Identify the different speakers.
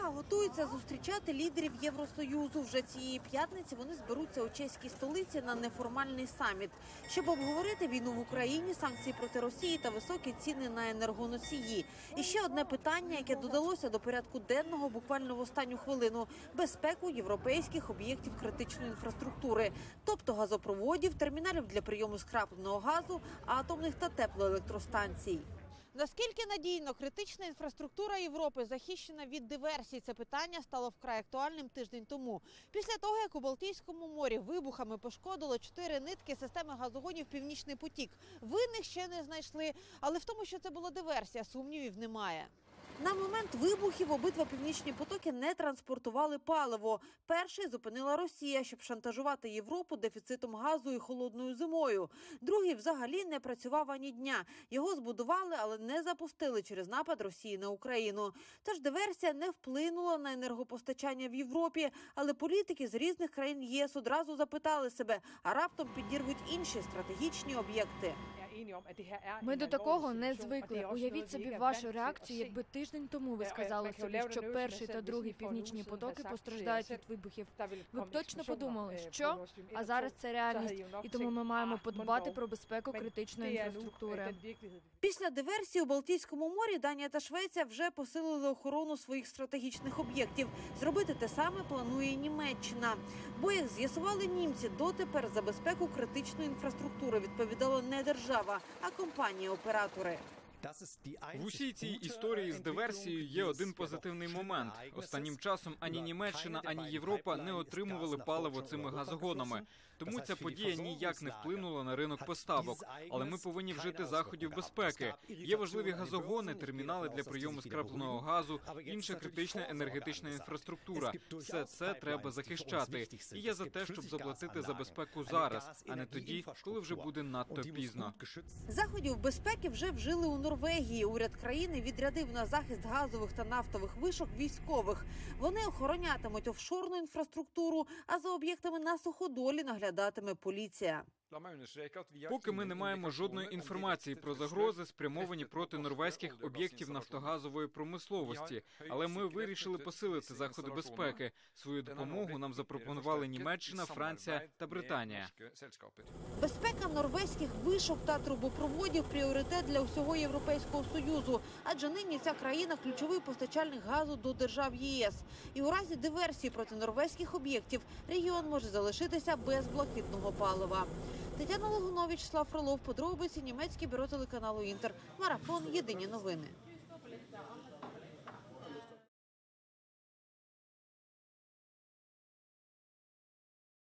Speaker 1: готуються зустрічати лідерів Євросоюзу. Вже цієї п'ятниці вони зберуться у чеській столиці на неформальний саміт, щоб обговорити війну в Україні, санкції проти Росії та високі ціни на енергоносії. І ще одне питання, яке додалося до порядку денного буквально в останню хвилину – безпеку європейських об'єктів критичної інфраструктури, тобто газопроводів, терміналів для прийому скрапленого газу, атомних та теплоелектростанцій. Наскільки надійно критична інфраструктура Європи захищена від диверсій? Це питання стало вкрай актуальним тиждень тому. Після того, як у Балтійському морі вибухами пошкодило 4 нитки системи газогонів «Північний потік». Винних ще не знайшли, але в тому, що це була диверсія, сумнівів немає. На момент вибухів обидва північні потоки не транспортували паливо. Перший зупинила Росія, щоб шантажувати Європу дефіцитом газу і холодною зимою. Другий взагалі не працював ані дня. Його збудували, але не запустили через напад Росії на Україну. Тож диверсія не вплинула на енергопостачання в Європі, але політики з різних країн ЄС одразу запитали себе, а раптом підірвуть інші стратегічні об'єкти.
Speaker 2: Ми до такого не звикли. Уявіть собі вашу реакцію, якби тиждень тому ви сказали собі, що перший та другий північні потоки постраждають від вибухів. Ви б точно подумали, що? А зараз це реальність, і тому ми маємо подбати про безпеку критичної інфраструктури.
Speaker 1: Після диверсії у Балтійському морі Данія та Швеція вже посилили охорону своїх стратегічних об'єктів. Зробити те саме планує Німеччина. Бо, як з'ясували німці, дотепер за безпеку критичної інфраструктури відповідала не держава, а компанії-оператори.
Speaker 3: В усій цій історії з диверсією є один позитивний момент. Останнім часом ані Німеччина, ані Європа не отримували паливо цими газогонами. Тому ця подія ніяк не вплинула на ринок поставок. Але ми повинні вжити заходів безпеки. Є важливі газогони, термінали для прийому скрапленого газу, інша критична енергетична інфраструктура. Все це треба захищати. І я за те, щоб заплатити за безпеку зараз, а не тоді, коли вже буде надто пізно.
Speaker 1: Заходів безпеки вже вжили у Норвегії. Уряд країни відрядив на захист газових та нафтових вишок військових. Вони охоронятимуть офшорну інфраструктуру, а за об'єктами на суходолі наглядатиме поліція.
Speaker 3: Поки ми не маємо жодної інформації про загрози, спрямовані проти норвезьких об'єктів нафтогазової промисловості. Але ми вирішили посилити заходи безпеки. Свою допомогу нам запропонували Німеччина, Франція та Британія.
Speaker 1: Безпека норвезьких вишок та трубопроводів – пріоритет для усього Європейського Союзу. Адже нині ця країна – ключовий постачальник газу до держав єС. І у разі диверсії проти норвезьких об'єктів регіон може залишитися без блакитного палива. Тетяна Логунович, Слав Фролов, подробиці, німецьке бюро телеканалу «Інтер». Марафон. Єдині новини.